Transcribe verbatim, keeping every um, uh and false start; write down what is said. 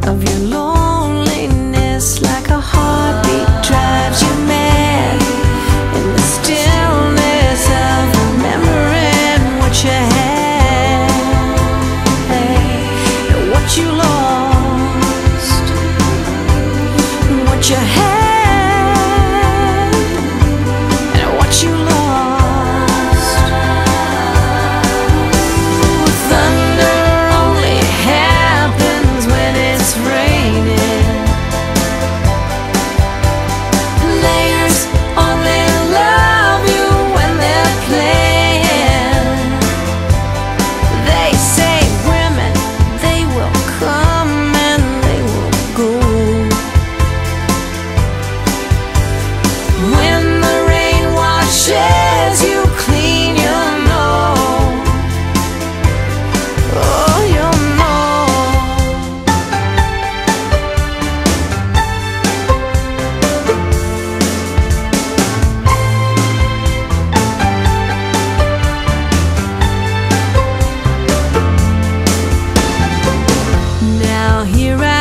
of your loneliness, like a heartbeat drives you mad. In the stillness of remembering what you had, and what you lost, what you had, and what you lost. Here I